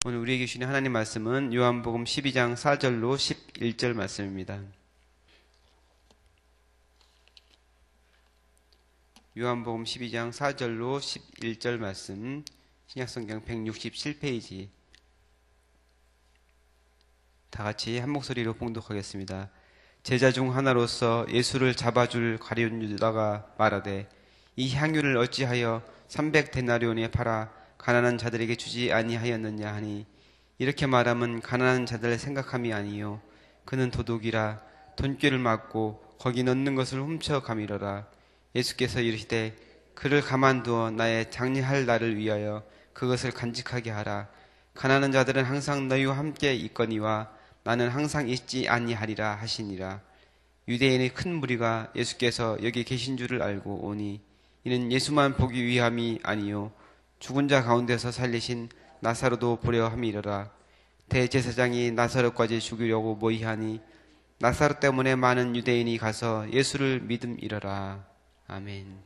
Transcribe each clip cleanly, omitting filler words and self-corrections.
오늘 우리에게 주신 하나님 말씀은 요한복음 12장 4절로 11절 말씀입니다. 요한복음 12장 4절로 11절 말씀, 신약성경 167페이지. 다 같이 한 목소리로 봉독하겠습니다. 제자 중 하나로서 예수를 잡아줄 가룟 유다가 말하되 이 향유를 어찌하여 300데나리온에 팔아 가난한 자들에게 주지 아니하였느냐 하니, 이렇게 말하면 가난한 자들의 생각함이 아니요 그는 도둑이라 돈꾀를 맞고 거기 넣는 것을 훔쳐가미러라. 예수께서 이르시되 그를 가만두어 나의 장례할 날을 위하여 그것을 간직하게 하라. 가난한 자들은 항상 너희와 함께 있거니와 나는 항상 있지 아니하리라 하시니라. 유대인의 큰 무리가 예수께서 여기 계신 줄을 알고 오니 이는 예수만 보기 위함이 아니요 죽은 자 가운데서 살리신 나사로도 보려 함이러라. 대제사장이 나사로까지 죽이려고 모의하니 나사로 때문에 많은 유대인이 가서 예수를 믿음이러라. 아멘.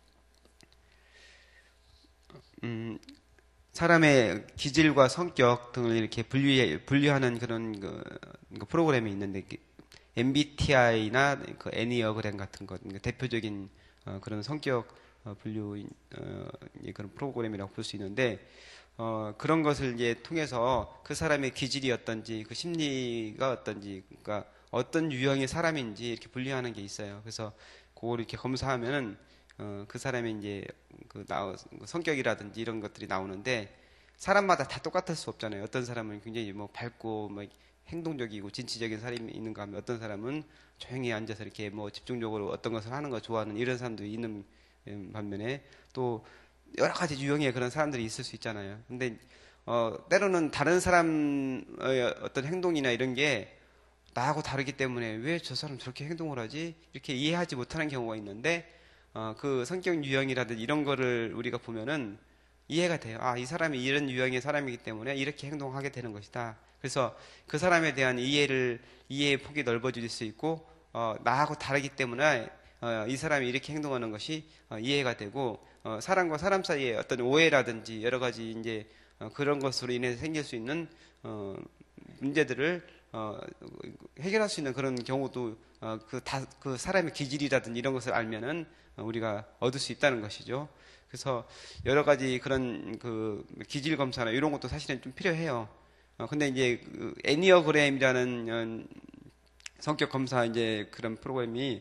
사람의 기질과 성격 등을 이렇게 분류하는 그런 그 프로그램이 있는데, MBTI나 그 애니어그램 같은 것, 대표적인 그런 성격 분류 그런 프로그램이라고 볼 수 있는데, 그런 것을 이제 통해서 그 사람의 기질이 어떤지, 그 심리가 어떤지, 그러니까 어떤 유형의 사람인지 이렇게 분류하는 게 있어요. 그래서 그걸 이렇게 검사하면은 그 사람의 이제 성격이라든지 이런 것들이 나오는데, 사람마다 다 똑같을 수 없잖아요. 어떤 사람은 굉장히 뭐 밝고 뭐 행동적이고 진취적인 사람이 있는가 하면, 어떤 사람은 조용히 앉아서 이렇게 뭐 집중적으로 어떤 것을 하는 걸 좋아하는 이런 사람도 있는 반면에, 또 여러 가지 유형의 그런 사람들이 있을 수 있잖아요. 근데 때로는 다른 사람의 어떤 행동이나 이런 게 나하고 다르기 때문에 왜 저 사람 저렇게 행동을 하지? 이렇게 이해하지 못하는 경우가 있는데, 그 성격 유형이라든지 이런 거를 우리가 보면은 이해가 돼요. 아, 이 사람이 이런 유형의 사람이기 때문에 이렇게 행동하게 되는 것이다. 그래서 그 사람에 대한 이해의 폭이 넓어질 수 있고, 나하고 다르기 때문에 이 사람이 이렇게 행동하는 것이 이해가 되고, 사람과 사람 사이에 어떤 오해라든지 여러 가지 이제 그런 것으로 인해서 생길 수 있는 문제들을 해결할 수 있는 그런 경우도 그 사람의 기질이라든지 이런 것을 알면은 우리가 얻을 수 있다는 것이죠. 그래서 여러 가지 그런 그 기질 검사나 이런 것도 사실은 좀 필요해요. 근데 이제 그 애니어그램이라는 성격 검사 이제 그런 프로그램이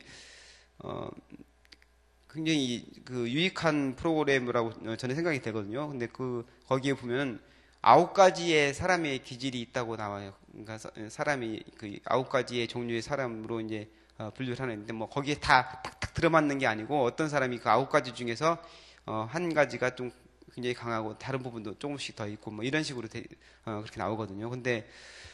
굉장히 그 유익한 프로그램이라고 저는 생각이 되거든요. 근데 거기에 보면 9가지의 사람의 기질이 있다고 나와요. 그러니까 사람이 그 9가지의 종류의 사람으로 이제 분류를 하는데, 뭐 거기에 다 탁탁 들어맞는 게 아니고, 어떤 사람이 그 9가지 중에서 한 가지가 좀 굉장히 강하고 다른 부분도 조금씩 더 있고 뭐 이런 식으로 그렇게 나오거든요. 근데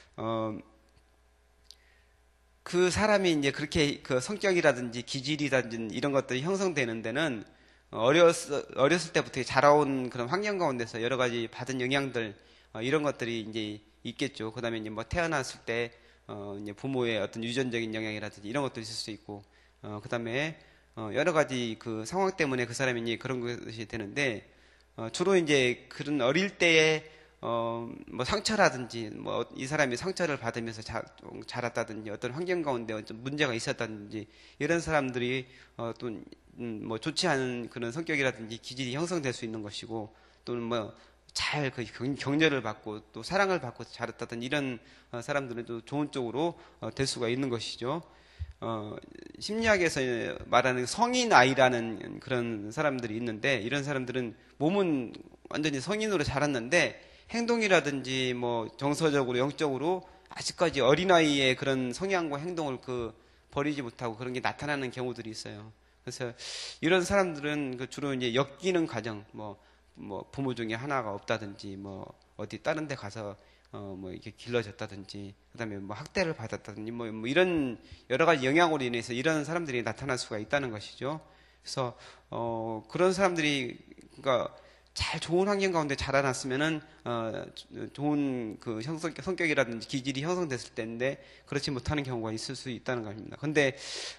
그 사람이 이제 그렇게 그 성격이라든지 기질이라든지 이런 것들이 형성되는 데는 어렸을 때부터 자라온 그런 환경 가운데서 여러 가지 받은 영향들, 이런 것들이 이제 있겠죠. 그다음에 이제 뭐 태어났을 때 이제 부모의 어떤 유전적인 영향이라든지 이런 것도 있을 수 있고, 그다음에 여러 가지 그 상황 때문에 그 사람이 이제 그런 것이 되는데, 주로 이제 그런 어릴 때에 뭐 상처라든지, 뭐 이 사람이 상처를 받으면서 자랐다든지, 어떤 환경 가운데 어떤 문제가 있었다든지, 이런 사람들이 또 뭐 좋지 않은 그런 성격이라든지 기질이 형성될 수 있는 것이고, 또는 뭐 잘 그 격려를 받고 또 사랑을 받고 자랐다든지 이런 사람들은 또 좋은 쪽으로 될 수가 있는 것이죠. 심리학에서 말하는 성인 아이라는 그런 사람들이 있는데, 이런 사람들은 몸은 완전히 성인으로 자랐는데 행동이라든지 뭐 정서적으로 영적으로 아직까지 어린아이의 그런 성향과 행동을 버리지 못하고 그런 게 나타나는 경우들이 있어요. 그래서 이런 사람들은 주로 이제 엮이는 과정, 뭐 부모 중에 하나가 없다든지, 뭐 어디 다른 데 가서 뭐 이렇게 길러졌다든지, 그다음에 뭐 학대를 받았다든지, 뭐 이런 여러 가지 영향으로 인해서 이런 사람들이 나타날 수가 있다는 것이죠. 그래서 그런 사람들이 그러니까 잘 좋은 환경 가운데 자라났으면은 좋은 그 성격이라든지 기질이 형성됐을 때인데, 그렇지 못하는 경우가 있을 수 있다는 것입니다. 근데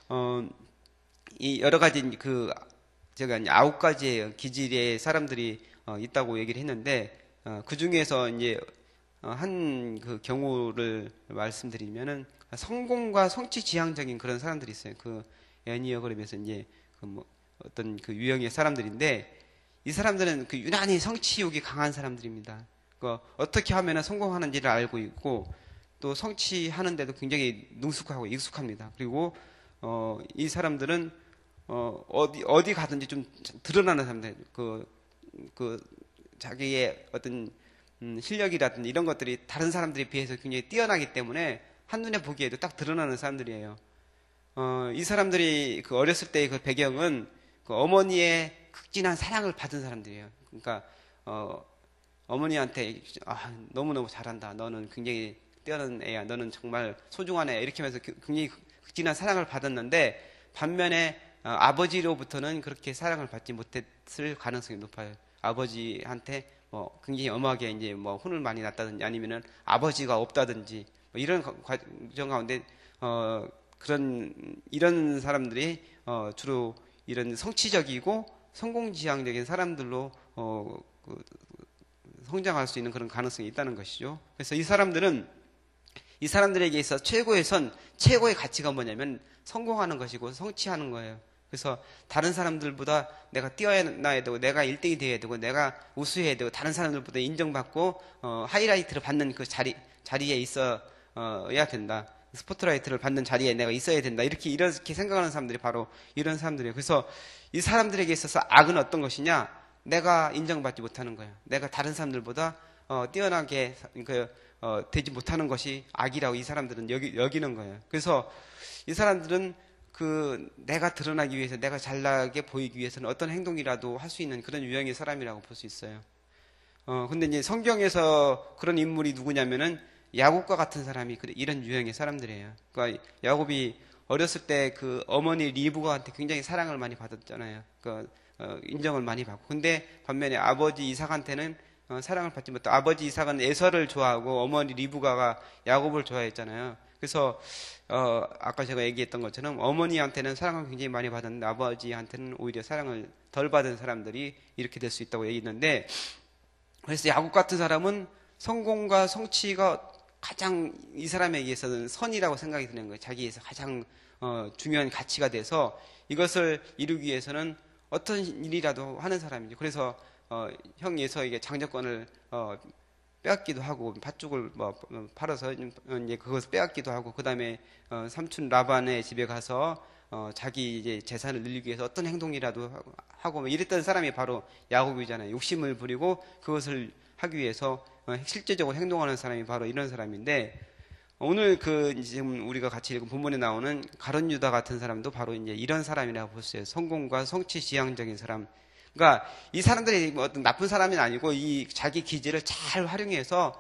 이 여러 가지 제가 9가지의 기질의 사람들이 있다고 얘기를 했는데, 그 중에서 이제 한 그 경우를 말씀드리면은 성공과 성취 지향적인 그런 사람들이 있어요. 그 애니어그램에서 이제 그 뭐 어떤 그 유형의 사람들인데 이 사람들은 그 유난히 성취욕이 강한 사람들입니다. 그 어떻게 하면 성공하는지를 알고 있고 또 성취하는데도 굉장히 능숙하고 익숙합니다. 그리고 이 사람들은 어디 가든지 좀 드러나는 사람들, 그 자기의 어떤 실력이라든지 이런 것들이 다른 사람들에 비해서 굉장히 뛰어나기 때문에 한눈에 보기에도 딱 드러나는 사람들이에요. 이 사람들이 그 어렸을 때의 그 배경은 그 어머니의 극진한 사랑을 받은 사람들이에요. 그러니까 어머니한테 너무너무 잘한다. 너는 굉장히 뛰어난 애야. 너는 정말 소중한 애야. 이렇게 하면서 굉장히 극진한 사랑을 받았는데 반면에 아버지로부터는 그렇게 사랑을 받지 못했을 가능성이 높아요. 아버지한테 뭐 굉장히 엄하게 이제 뭐 혼을 많이 났다든지 아니면은 아버지가 없다든지 뭐 이런 과정 가운데 이런 사람들이 주로 이런 성취적이고 성공지향적인 사람들로 성장할 수 있는 그런 가능성이 있다는 것이죠. 그래서 이 사람들에게 있어 최고의 가치가 뭐냐면 성공하는 것이고 성취하는 거예요. 그래서 다른 사람들보다 내가 뛰어나야 되고 내가 1등이 되어야 되고 내가 우수해야 되고 다른 사람들보다 인정받고 하이라이트를 받는 그 자리에 있어야 된다. 스포트라이트를 받는 자리에 내가 있어야 된다. 이렇게 생각하는 사람들이 바로 이런 사람들이에요. 그래서 이 사람들에게 있어서 악은 어떤 것이냐? 내가 인정받지 못하는 거예요. 내가 다른 사람들보다 뛰어나게 되지 못하는 것이 악이라고 이 사람들은 여기는 거예요. 그래서 이 사람들은 내가 드러나기 위해서 내가 잘나게 보이기 위해서는 어떤 행동이라도 할 수 있는 그런 유형의 사람이라고 볼 수 있어요. 근데 이제 성경에서 그런 인물이 누구냐면은 야곱과 같은 사람이 이런 유형의 사람들이에요. 그러니까 야곱이 어렸을 때 그 어머니 리브가한테 굉장히 사랑을 많이 받았잖아요. 인정을 많이 받고. 근데 반면에 아버지 이삭한테는 사랑을 받지 못하고 아버지 이삭은 에서를 좋아하고 어머니 리브가가 야곱을 좋아했잖아요. 그래서 아까 제가 얘기했던 것처럼 어머니한테는 사랑을 굉장히 많이 받았는데 아버지한테는 오히려 사랑을 덜 받은 사람들이 이렇게 될 수 있다고 얘기했는데 그래서 야곱 같은 사람은 성공과 성취가 가장 이 사람에게 있어서는 선이라고 생각이 드는 거예요. 자기에서 가장 중요한 가치가 돼서 이것을 이루기 위해서는 어떤 일이라도 하는 사람이죠. 그래서 형 예서에게 장자권을 빼앗기도 하고 팥죽을 팔아서 이제 그것을 빼앗기도 하고 그 다음에 삼촌 라반의 집에 가서 자기 이제 재산을 늘리기 위해서 어떤 행동이라도 하고 뭐 이랬던 사람이 바로 야곱이잖아요. 욕심을 부리고 그것을 하기 위해서 실제적으로 행동하는 사람이 바로 이런 사람인데 오늘 지금 우리가 같이 읽은 본문에 나오는 가룟 유다 같은 사람도 바로 이제 이런 사람이라고 볼 수 있어요. 성공과 성취 지향적인 사람. 그러니까 이 사람들이 뭐 어떤 나쁜 사람은 아니고 이 자기 기질을 잘 활용해서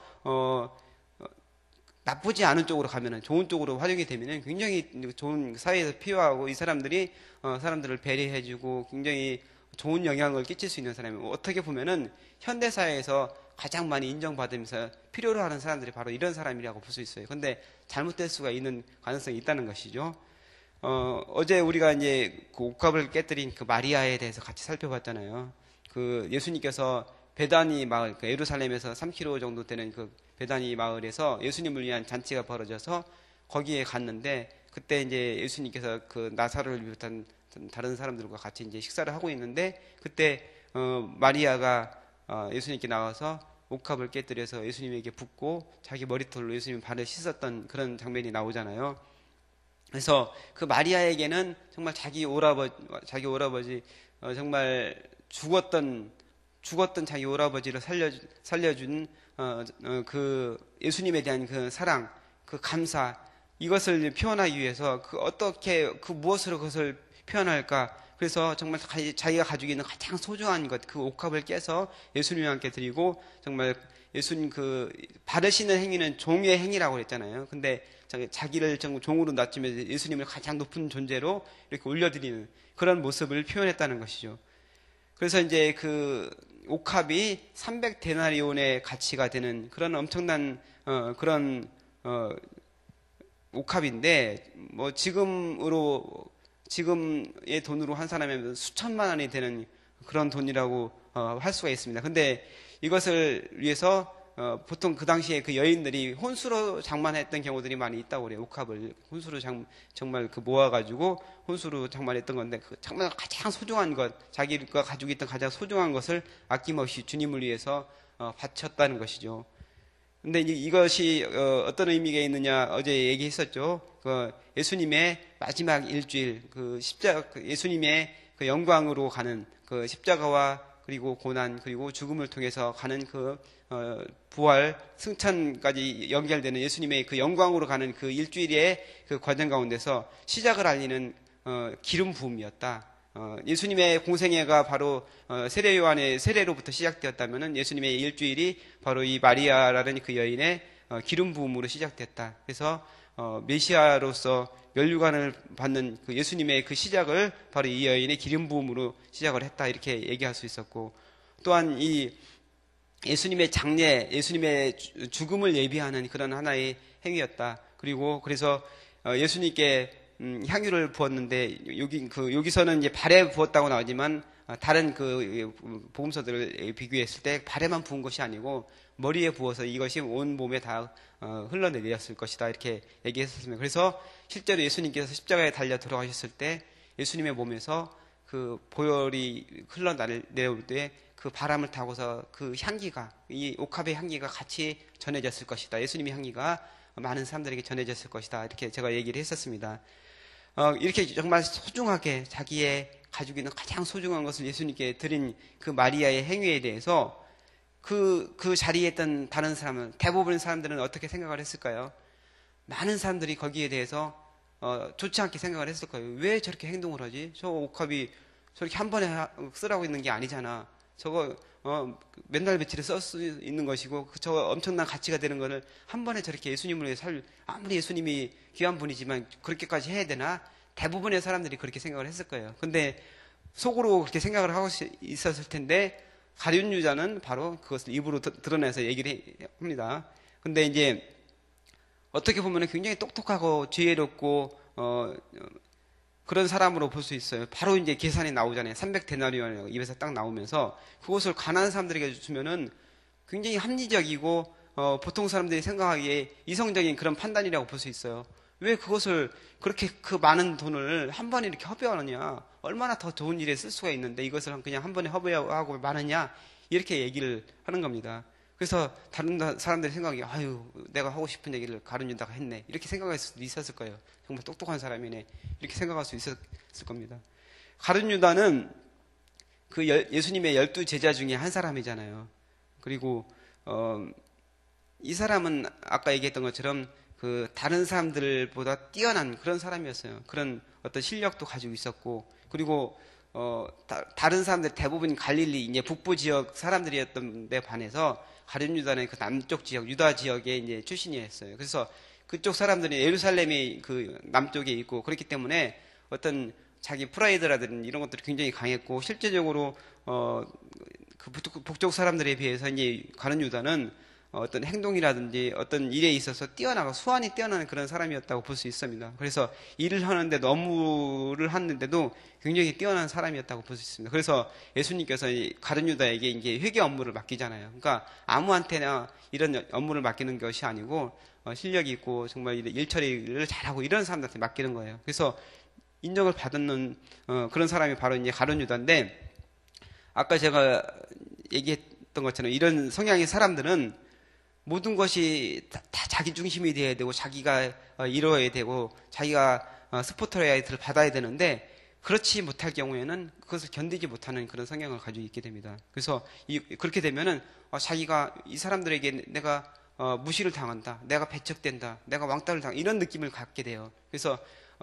나쁘지 않은 쪽으로 가면은 좋은 쪽으로 활용이 되면은 굉장히 좋은 사회에서 필요하고 이 사람들이 사람들을 배려해주고 굉장히 좋은 영향을 끼칠 수 있는 사람이에요. 어떻게 보면은 현대 사회에서 가장 많이 인정받으면서 필요로 하는 사람들이 바로 이런 사람이라고 볼 수 있어요. 근데 잘못될 수가 있는 가능성이 있다는 것이죠. 어제 우리가 이제 그 옥합을 깨뜨린 그 마리아에 대해서 같이 살펴봤잖아요. 그 예수님께서 베다니 마을, 그 예루살렘에서 3km 정도 되는 그 베다니 마을에서 예수님을 위한 잔치가 벌어져서 거기에 갔는데 그때 이제 예수님께서 그 나사로를 비롯한 다른 사람들과 같이 이제 식사를 하고 있는데 그때 마리아가 예수님께 나와서 옥합을 깨뜨려서 예수님에게 붓고 자기 머리털로 예수님 발을 씻었던 그런 장면이 나오잖아요. 그래서 그 마리아에게는 정말 자기 오라버지 정말 죽었던 자기 오라버지를 살려준 그 예수님에 대한 그 사랑, 그 감사 이것을 표현하기 위해서 무엇으로 그것을 표현할까? 그래서 정말 자기가 가지고 있는 가장 소중한 것, 그 옥합을 깨서 예수님께 드리고 정말 예수님 바르시는 행위는 종의 행위라고 그랬잖아요. 근데 자기를 종으로 낮추면서 예수님을 가장 높은 존재로 이렇게 올려드리는 그런 모습을 표현했다는 것이죠. 그래서 이제 그 옥합이 300데나리온의 가치가 되는 그런 엄청난 그런 옥합인데 뭐 지금의 돈으로 한 사람이면 수천만 원이 되는 그런 돈이라고 할 수가 있습니다. 근데 이것을 위해서 보통 그 당시에 그 여인들이 혼수로 장만했던 경우들이 많이 있다고 그래요. 옥합을 혼수로 정말 그 모아가지고 혼수로 장만했던 건데 그 정말 가장 소중한 것, 자기가 가지고 있던 가장 소중한 것을 아낌없이 주님을 위해서 바쳤다는 것이죠. 근데 이것이 어떤 의미가 있느냐 어제 얘기했었죠. 그 예수님의 마지막 일주일, 그 예수님의 그 영광으로 가는 그 십자가와 그리고 고난 그리고 죽음을 통해서 가는 그 부활 승천까지 연결되는 예수님의 그 영광으로 가는 그 일주일의 그 과정 가운데서 시작을 알리는 기름 부음이었다. 예수님의 공생애가 바로 세례 요한의 세례로부터 시작되었다면은 예수님의 일주일이 바로 이 마리아라는 그 여인의 기름 부음으로 시작됐다. 그래서 메시아로서 면류관을 받는 그 예수님의 그 시작을 바로 이 여인의 기름 부음으로 시작을 했다. 이렇게 얘기할 수 있었고, 또한 이 예수님의 장례, 예수님의 죽음을 예비하는 그런 하나의 행위였다. 그리고 그래서 예수님께 향유를 부었는데 여기서는 이제 발에 부었다고 나오지만 다른 그 복음서들을 비교했을 때 발에만 부은 것이 아니고 머리에 부어서 이것이 온 몸에 다 흘러내렸을 것이다 이렇게 얘기했었습니다. 그래서 실제로 예수님께서 십자가에 달려 들어가셨을 때 예수님의 몸에서 그 보혈이 흘러내려올 때 그 바람을 타고서 그 향기가 이 옥합의 향기가 같이 전해졌을 것이다. 예수님의 향기가 많은 사람들에게 전해졌을 것이다. 이렇게 제가 얘기를 했었습니다. 이렇게 정말 소중하게 자기의 가지고 있는 가장 소중한 것을 예수님께 드린 그 마리아의 행위에 대해서 그 자리에 있던 다른 사람은, 대부분의 사람들은 어떻게 생각을 했을까요? 많은 사람들이 거기에 대해서 좋지 않게 생각을 했을 거예요. 왜 저렇게 행동을 하지? 저 옥합이 저렇게 한 번에 쓰라고 있는 게 아니잖아. 저거 맨날 며칠에 쓸 수 있는 것이고 저 엄청난 가치가 되는 거를 한 번에 저렇게 예수님을 위해 아무리 예수님이 귀한 분이지만 그렇게까지 해야 되나? 대부분의 사람들이 그렇게 생각을 했을 거예요. 근데 속으로 그렇게 생각을 하고 있었을 텐데 가룟 유다는 바로 그것을 입으로 드러내서 얘기를 합니다. 근데 이제 어떻게 보면 굉장히 똑똑하고 지혜롭고 그런 사람으로 볼 수 있어요. 바로 이제 계산이 나오잖아요. 300데나리온이라고 입에서 딱 나오면서 그것을 가난한 사람들에게 주면은 굉장히 합리적이고 보통 사람들이 생각하기에 이성적인 그런 판단이라고 볼 수 있어요. 왜 그것을 그렇게 그 많은 돈을 한 번에 이렇게 허비하느냐? 얼마나 더 좋은 일에 쓸 수가 있는데 이것을 그냥 한 번에 허비하고 마느냐? 이렇게 얘기를 하는 겁니다. 그래서 다른 사람들의 생각이 아유 내가 하고 싶은 얘기를 가룟 유다가 했네 이렇게 생각할 수도 있었을 거예요. 정말 똑똑한 사람이네 이렇게 생각할 수 있었을 겁니다. 가룟 유다는 그 예수님의 12 제자 중에 한 사람이잖아요. 그리고 이 사람은 아까 얘기했던 것처럼 그 다른 사람들보다 뛰어난 그런 사람이었어요. 그런 어떤 실력도 가지고 있었고, 그리고 다른 사람들 대부분 갈릴리 이제 북부 지역 사람들이었던 데 반해서 가룟 유다는 그 남쪽 지역 유다 지역의 이제 출신이었어요. 그래서 그쪽 사람들이 예루살렘이 그 남쪽에 있고 그렇기 때문에 어떤 자기 프라이드라든지 이런 것들이 굉장히 강했고 실제적으로 그 북쪽 사람들에 비해서 이제 가룟 유다는 어떤 행동이라든지 어떤 일에 있어서 수완이 뛰어나는 그런 사람이었다고 볼 수 있습니다. 그래서 일을 하는데도 업무를 하는데도 굉장히 뛰어난 사람이었다고 볼 수 있습니다. 그래서 예수님께서 가룟 유다에게 이제 회계 업무를 맡기잖아요. 그러니까 아무한테나 이런 업무를 맡기는 것이 아니고 실력이 있고 정말 일 처리를 잘하고 이런 사람들한테 맡기는 거예요. 그래서 인정을 받는 그런 사람이 바로 이제 가룟 유다인데, 아까 제가 얘기했던 것처럼 이런 성향의 사람들은 모든 것이 다 자기 중심이 되어야 되고 자기가 이루어야 되고 자기가 스포트라이트를 받아야 되는데 그렇지 못할 경우에는 그것을 견디지 못하는 그런 성향을 가지고 있게 됩니다. 그래서 그렇게 되면은 자기가 이 사람들에게 내가 무시를 당한다, 내가 배척된다, 내가 왕따를 당한다 이런 느낌을 갖게 돼요. 그래서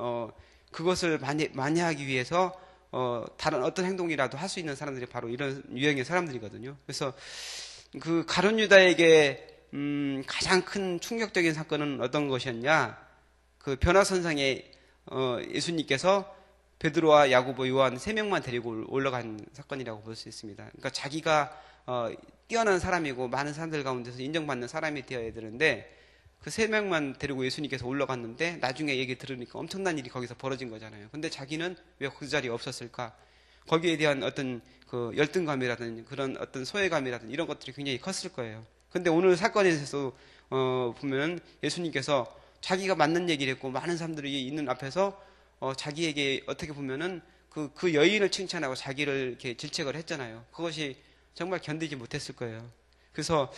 그것을 만회하기 위해서 다른 어떤 행동이라도 할 수 있는 사람들이 바로 이런 유형의 사람들이거든요. 그래서 그 가룟 유다에게 가장 큰 충격적인 사건은 어떤 것이었냐? 그 변화선상에 예수님께서 베드로와 야고보, 요한 3명만 데리고 올라간 사건이라고 볼 수 있습니다. 그러니까 자기가 뛰어난 사람이고 많은 사람들 가운데서 인정받는 사람이 되어야 되는데 그 3명만 데리고 예수님께서 올라갔는데 나중에 얘기 들으니까 엄청난 일이 거기서 벌어진 거잖아요. 근데 자기는 왜 그 자리에 없었을까? 거기에 대한 어떤 그 열등감이라든지 그런 어떤 소외감이라든지 이런 것들이 굉장히 컸을 거예요. 근데 오늘 사건에서 보면 예수님께서 자기가 맞는 얘기를 했고 많은 사람들이 있는 앞에서 자기에게 어떻게 보면은 그 여인을 칭찬하고 자기를 이렇게 질책을 했잖아요. 그것이 정말 견디지 못했을 거예요. 그래서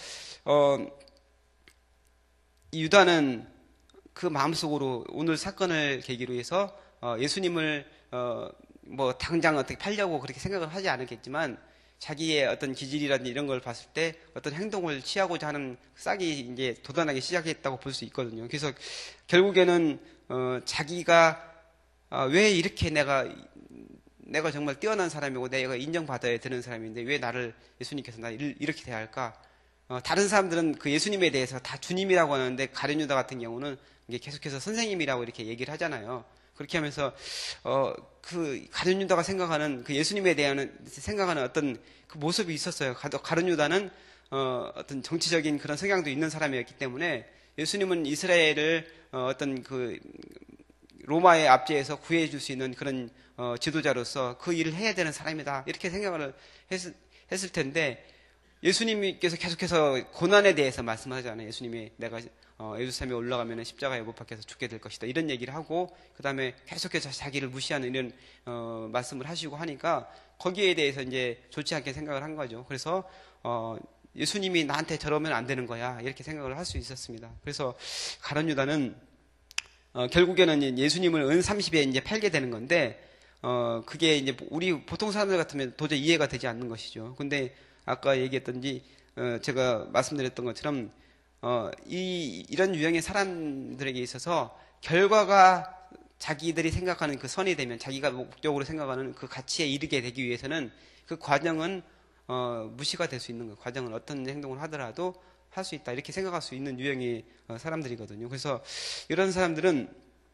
이 유다는 그 마음속으로 오늘 사건을 계기로 해서 예수님을 뭐 당장 어떻게 팔려고 그렇게 생각을 하지 않았겠지만 자기의 어떤 기질이라든지 이런 걸 봤을 때 어떤 행동을 취하고자 하는 싹이 이제 돋아나기 시작했다고 볼 수 있거든요. 그래서 결국에는 자기가 왜 이렇게 내가 정말 뛰어난 사람이고 내가 인정받아야 되는 사람인데 왜 나를 예수님께서 나를 이렇게 대할까? 다른 사람들은 그 예수님에 대해서 다 주님이라고 하는데 가룟 유다 같은 경우는 이게 계속해서 선생님이라고 이렇게 얘기를 하잖아요. 그렇게 하면서 그 가룟 유다가 생각하는 그 예수님에 대한 생각하는 어떤 그 모습이 있었어요. 가룟 유다는 어떤 정치적인 그런 성향도 있는 사람이었기 때문에 예수님은 이스라엘을 어떤 그 로마의 압제에서 구해줄 수 있는 그런 지도자로서 그 일을 해야 되는 사람이다 이렇게 생각을 했을 텐데 예수님께서 계속해서 고난에 대해서 말씀하잖아요. 예수님이 내가 예루살렘에 올라가면 십자가에 못 박혀서 죽게 될 것이다 이런 얘기를 하고 그 다음에 계속해서 자기를 무시하는 이런 말씀을 하시고 하니까 거기에 대해서 이제 좋지 않게 생각을 한 거죠. 그래서 예수님이 나한테 저러면 안 되는 거야 이렇게 생각을 할 수 있었습니다. 그래서 가룟 유다는 결국에는 예수님을 은 30에 이제 팔게 되는 건데 그게 이제 우리 보통 사람들 같으면 도저히 이해가 되지 않는 것이죠. 근데 아까 얘기했던지 제가 말씀드렸던 것처럼 이런 유형의 사람들에게 있어서 결과가 자기들이 생각하는 그 선이 되면 자기가 목적으로 생각하는 그 가치에 이르게 되기 위해서는 그 과정은 무시가 될 수 있는 거예요. 과정은 어떤 행동을 하더라도 할 수 있다 이렇게 생각할 수 있는 유형의 사람들이거든요. 그래서 이런 사람들은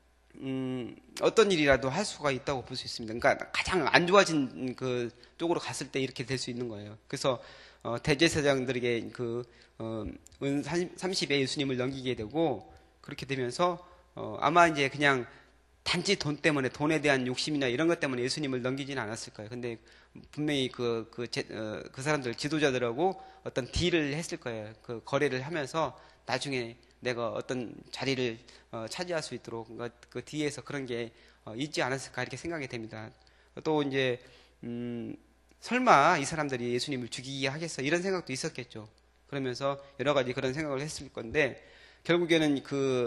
어떤 일이라도 할 수가 있다고 볼 수 있습니다. 그러니까 가장 안 좋아진 그 쪽으로 갔을 때 이렇게 될 수 있는 거예요. 그래서 대제사장들에게 은 30에 예수님을 넘기게 되고 그렇게 되면서 아마 이제 그냥 단지 돈 때문에 돈에 대한 욕심이나 이런 것 때문에 예수님을 넘기지는 않았을 거예요. 근데 분명히 그 사람들 지도자들하고 어떤 딜을 했을 거예요. 그 거래를 하면서 나중에 내가 어떤 자리를 차지할 수 있도록 그 뒤에서 그런 게 있지 않았을까 이렇게 생각이 됩니다. 또 이제 설마 이 사람들이 예수님을 죽이게 하겠어 이런 생각도 있었겠죠. 그러면서 여러 가지 그런 생각을 했을 건데 결국에는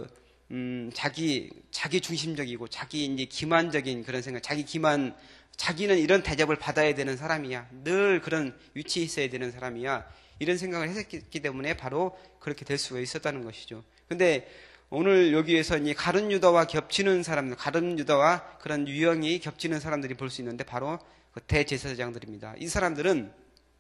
자기 중심적이고 자기 이제 기만적인 그런 생각, 자기는 이런 대접을 받아야 되는 사람이야. 늘 그런 위치에 있어야 되는 사람이야. 이런 생각을 했기 때문에 바로 그렇게 될 수가 있었다는 것이죠. 근데 오늘 여기에서 이 가룟 유다와 겹치는 사람들, 가룟 유다와 그런 유형이 겹치는 사람들이 볼 수 있는데 바로 그 대제사장들입니다. 이 사람들은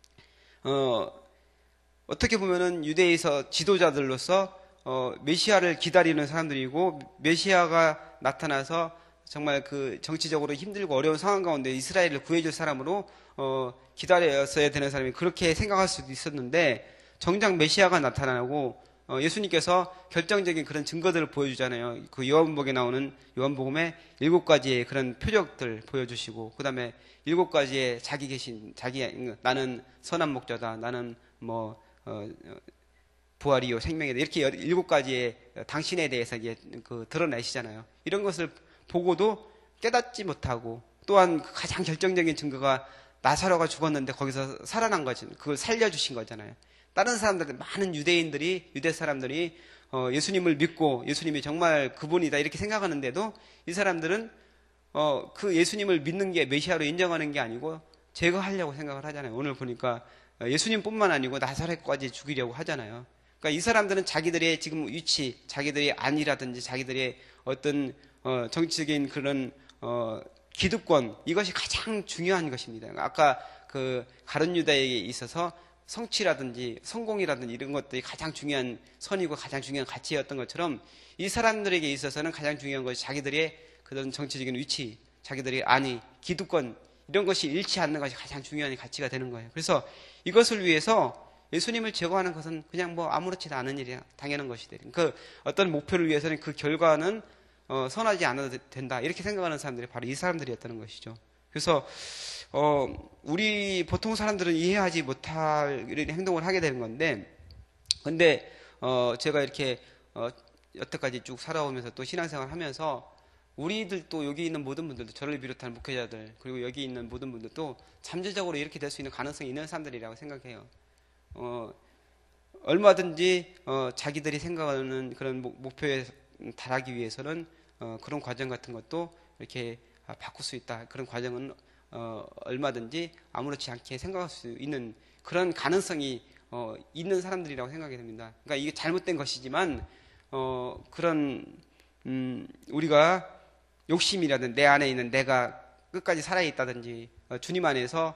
어떻게 보면은 유대에서 지도자들로서 메시아를 기다리는 사람들이고 메시아가 나타나서 정말 그 정치적으로 힘들고 어려운 상황 가운데 이스라엘을 구해줄 사람으로 기다렸어야 되는 사람이 그렇게 생각할 수도 있었는데 정작 메시아가 나타나고 예수님께서 결정적인 그런 증거들을 보여주잖아요. 그 요한복음에 나오는 요한복음의 7가지의 그런 표적들 보여주시고 그 다음에 7가지의 나는 선한 목자다. 나는 부활이요 생명이다. 이렇게 7가지의 당신에 대해서 이제 드러내시잖아요. 이런 것을 보고도 깨닫지 못하고 또한 가장 결정적인 증거가 나사로가 죽었는데 거기서 살아난 거죠. 그걸 살려주신 거잖아요. 다른 사람들, 많은 유대 사람들이 예수님을 믿고 예수님이 정말 그분이다 이렇게 생각하는데도 이 사람들은 그 예수님을 믿는 게 메시아로 인정하는 게 아니고 제거하려고 생각을 하잖아요. 오늘 보니까 예수님뿐만 아니고 나사렛까지 죽이려고 하잖아요. 그러니까 이 사람들은 자기들의 지금 위치, 자기들의 안위라든지 자기들의 어떤 정치적인 그런 기득권 이것이 가장 중요한 것입니다. 아까 그 가룟 유다에게 있어서 성취라든지 성공이라든지 이런 것들이 가장 중요한 선이고 가장 중요한 가치였던 것처럼 이 사람들에게 있어서는 가장 중요한 것이 자기들의 그런 정치적인 위치, 자기들의 안위, 기득권 이런 것이 잃지 않는 것이 가장 중요한 가치가 되는 거예요. 그래서 이것을 위해서 예수님을 제거하는 것은 그냥 아무렇지도 않은 일이야. 당연한 것이 되는. 그 어떤 목표를 위해서는 그 결과는 선하지 않아도 된다. 이렇게 생각하는 사람들이 바로 이 사람들이었다는 것이죠. 그래서 우리 보통 사람들은 이해하지 못할 이런 행동을 하게 되는 건데 근데 제가 이렇게 여태까지 쭉 살아오면서 또 신앙생활 하면서 우리들도 여기 있는 모든 분들도 저를 비롯한 목회자들 그리고 여기 있는 모든 분들도 잠재적으로 이렇게 될 수 있는 가능성이 있는 사람들이라고 생각해요. 얼마든지 자기들이 생각하는 그런 목표에 달하기 위해서는 그런 과정 같은 것도 이렇게 바꿀 수 있다. 그런 과정은 얼마든지 아무렇지 않게 생각할 수 있는 그런 가능성이 있는 사람들이라고 생각이 됩니다. 그러니까 이게 잘못된 것이지만 그런 우리가 욕심이라든 내 안에 있는 내가 끝까지 살아있다든지 주님 안에서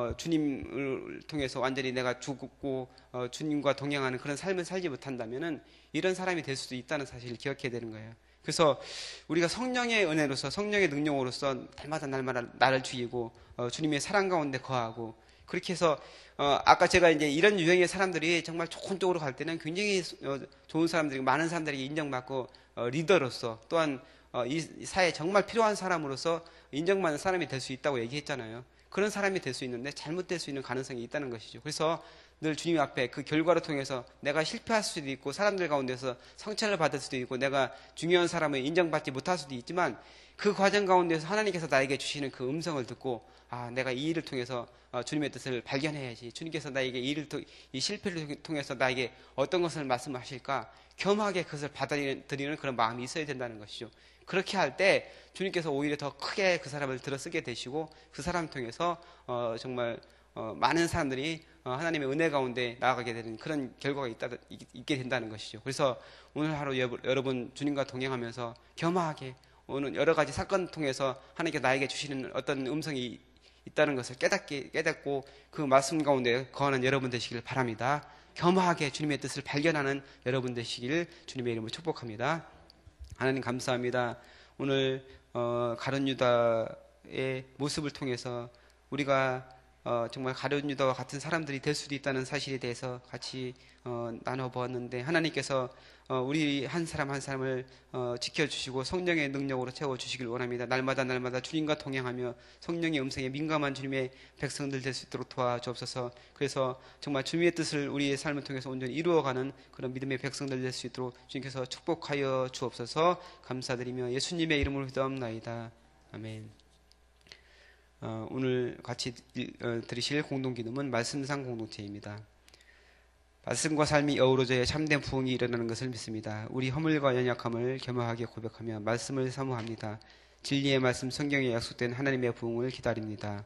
주님을 통해서 완전히 내가 죽고 주님과 동행하는 그런 삶을 살지 못한다면은 이런 사람이 될 수도 있다는 사실을 기억해야 되는 거예요. 그래서 우리가 성령의 은혜로서 성령의 능력으로서 날마다 나를 죽이고 주님의 사랑 가운데 거하고 그렇게 해서 아까 제가 이제 이런 유형의 사람들이 정말 좋은 쪽으로 갈 때는 굉장히 좋은 사람들이 많은 사람들에게 인정받고 리더로서 또한 이 사회에 정말 필요한 사람으로서 인정받는 사람이 될 수 있다고 얘기했잖아요. 그런 사람이 될 수 있는데 잘못될 수 있는 가능성이 있다는 것이죠. 그래서 늘 주님 앞에 그 결과를 통해서 내가 실패할 수도 있고 사람들 가운데서 상처를 받을 수도 있고 내가 중요한 사람을 인정받지 못할 수도 있지만 그 과정 가운데서 하나님께서 나에게 주시는 그 음성을 듣고 내가 이 일을 통해서 주님의 뜻을 발견해야지. 주님께서 나에게 이 실패를 통해서 나에게 어떤 것을 말씀하실까 겸하게 그것을 받아들이는 그런 마음이 있어야 된다는 것이죠. 그렇게 할 때 주님께서 오히려 더 크게 그 사람을 들어쓰게 되시고 그 사람을 통해서 정말 많은 사람들이 하나님의 은혜 가운데 나아가게 되는 그런 결과가 있게 된다는 것이죠. 그래서 오늘 하루 여러분 주님과 동행하면서 겸하게 오늘 여러 가지 사건을 통해서 하나님께 나에게 주시는 어떤 음성이 있다는 것을 깨닫고 그 말씀 가운데 거하는 여러분 되시길 바랍니다. 겸하게 주님의 뜻을 발견하는 여러분 되시길 주님의 이름으로 축복합니다. 하나님 감사합니다. 오늘 가룟 유다의 모습을 통해서 우리가 정말 가룟 유다와 같은 사람들이 될 수도 있다는 사실에 대해서 같이 나눠보았는데 하나님께서 우리 한 사람 한 사람을 지켜주시고 성령의 능력으로 채워주시길 원합니다. 날마다 주님과 동행하며 성령의 음성에 민감한 주님의 백성들 될 수 있도록 도와주옵소서. 그래서 정말 주님의 뜻을 우리의 삶을 통해서 온전히 이루어가는 그런 믿음의 백성들 될 수 있도록 주님께서 축복하여 주옵소서. 감사드리며 예수님의 이름으로 기도합나이다. 아멘. 오늘 같이 들으실 공동기도는 말씀상 공동체입니다. 말씀과 삶이 어우러져야 참된 부흥이 일어나는 것을 믿습니다. 우리 허물과 연약함을 겸허하게 고백하며 말씀을 사모합니다. 진리의 말씀 성경에 약속된 하나님의 부흥을 기다립니다.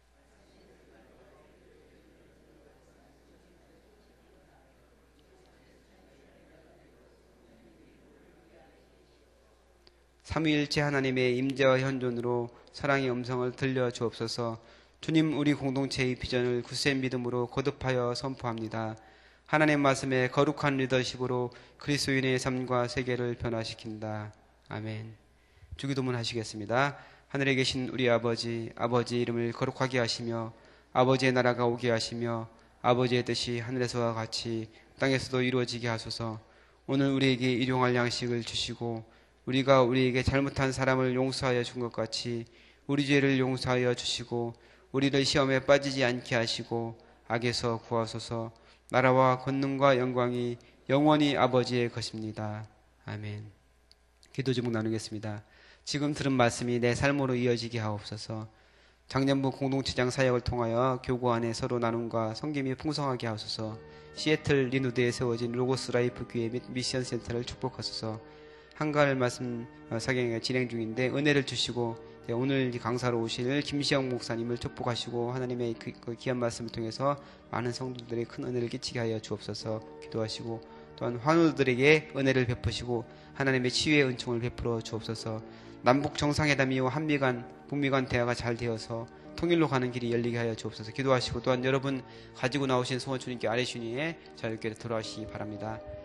삼위일체 하나님의 임재와 현존으로 사랑의 음성을 들려주옵소서. 주님 우리 공동체의 비전을 굳센 믿음으로 거듭하여 선포합니다. 하나님 말씀에 거룩한 리더십으로 그리스도인의 삶과 세계를 변화시킨다. 아멘. 주기도문 하시겠습니다. 하늘에 계신 우리 아버지 이름을 거룩하게 하시며 아버지의 나라가 오게 하시며 아버지의 뜻이 하늘에서와 같이 땅에서도 이루어지게 하소서. 오늘 우리에게 일용할 양식을 주시고 우리가 우리에게 잘못한 사람을 용서하여 준 것 같이 우리 죄를 용서하여 주시고 우리를 시험에 빠지지 않게 하시고 악에서 구하소서. 나라와 권능과 영광이 영원히 아버지의 것입니다. 아멘. 기도 제목 나누겠습니다. 지금 들은 말씀이 내 삶으로 이어지게 하옵소서. 작년부 공동체장 사역을 통하여 교구 안에 서로 나눔과 섬김이 풍성하게 하소서. 시애틀 리누드에 세워진 로고스 라이프 교회 및 미션 센터를 축복하소서. 한가할 말씀 사경이 진행 중인데 은혜를 주시고 오늘 강사로 오실 김시영 목사님을 축복하시고 하나님의 그 귀한 말씀을 통해서 많은 성도들에게 큰 은혜를 끼치게 하여 주옵소서. 기도하시고 또한 환우들에게 은혜를 베푸시고 하나님의 치유의 은총을 베풀어 주옵소서. 남북 정상회담이요 한미 간 북미 간 대화가 잘 되어서 통일로 가는 길이 열리게 하여 주옵소서. 기도하시고 또한 여러분 가지고 나오신 소원 주님께 아뢰시니 자유롭게 돌아가시기 바랍니다.